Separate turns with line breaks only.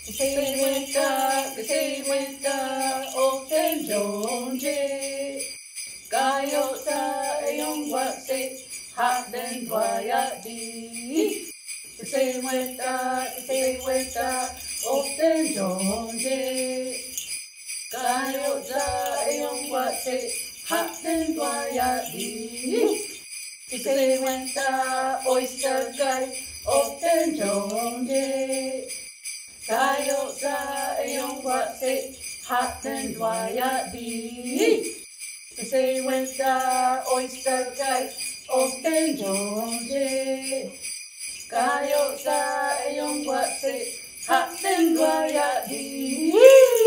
Gashe open jonje. Gayo sa ayong wase, hot then dwaya di. Gashe open jonje. Gayo sa ayong wase, hot then dwaya di. Gashe Oisdagai open jonje. Gayo sa iyong wase, hot and dwaya di. Kasi Oisdagai open jonje. Gayo sa iyong wase, hot and dwaya di.